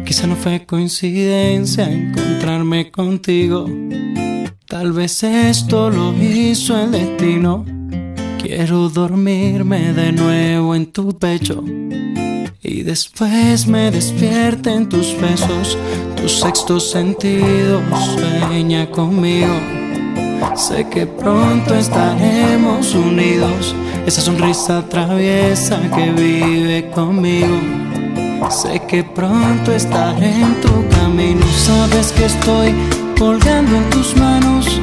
Quizá no fue coincidencia encontrarme contigo. Tal vez esto lo hizo el destino. Quiero dormirme de nuevo en tu pecho y después me despierte en tus besos. Tu sexto sentido sueña conmigo. Sé que pronto estaremos unidos. Esa sonrisa traviesa que vive conmigo. Sé que pronto estaré en tu camino. Sabes que estoy colgando en tus manos,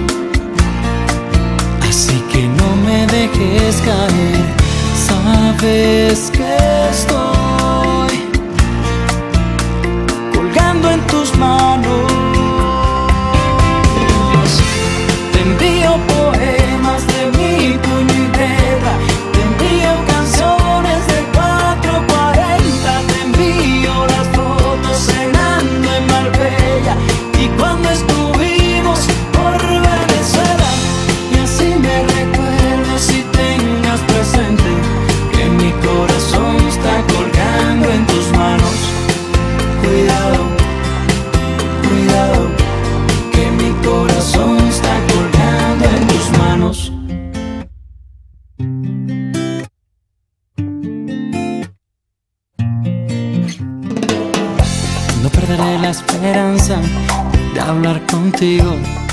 así que no me dejes caer. Sabes que estoy colgando en tus manos. Te envío poemas de mi puño y letra. Te envío canciones de 440. Te envío las fotos cenando en Marbella y cuando estuvimos por Venezuela. Y así me recuerdas y tengas presente que mi corazón está colgando en tus manos. Cuidado, cuidado, que mi corazón está colgando en tus manos. No perderé la esperanza de hablar contigo.